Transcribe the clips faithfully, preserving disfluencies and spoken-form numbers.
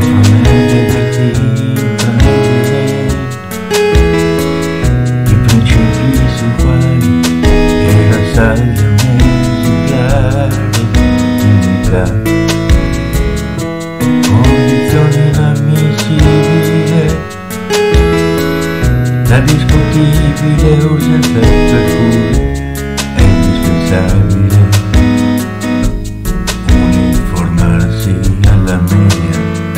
fammi vederti prendere i principi sui quali era saldo esemplare l'unità, condizione inammissibile, la discutibile urgenza per cui è indispensabile uniformarsi alla media.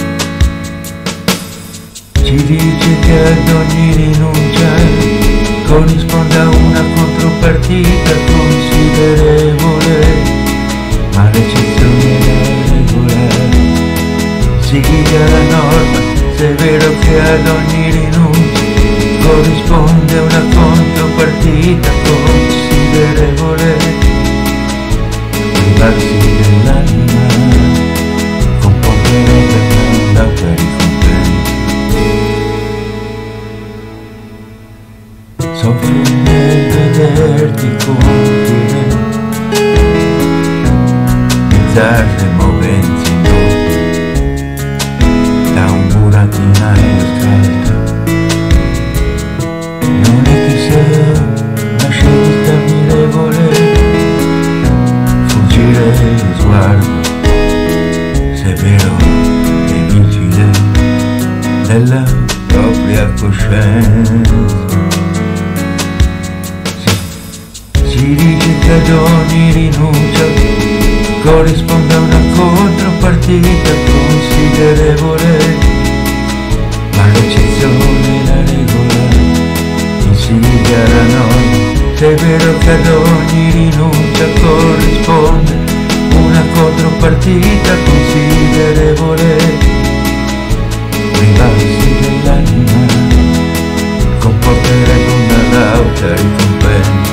Ci dice che ad ogni rinuncia corrisponde a una contropartita considerevole, ma l'eccezione è la regola, siga la norma se è vero che ad ogni rinuncia corrisponde una contropartita considerevole. Privarsi dell'anima comporterebbe una lauta ricompensa. Soffro nel vederti compiere bizzarre movenze indotte da un burattinaio scalzo. Non è che sei una scelta ammirevole, fuggire lo sguardo, se è vero è vigile della propria coscienza. Si dice che ad ogni rinuncia corrisponde a una contropartita considerevole, ma l'eccezione è la regola, insidia la norma, se è vero che ad ogni rinuncia corrisponde una contropartita considerevole. Privarsi dell'anima comporterebbe una lauta ricompensa.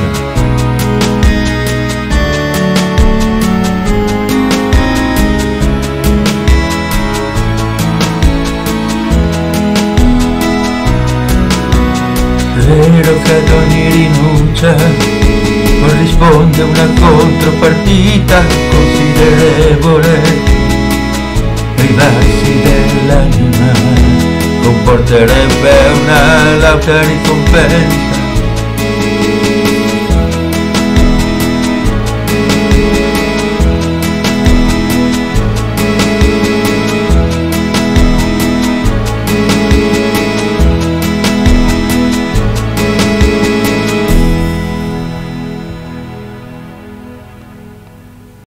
È vero che ad ogni rinuncia corrisponde una contropartita considerevole, privarsi dell'anima comporterebbe una lauta ricompensa.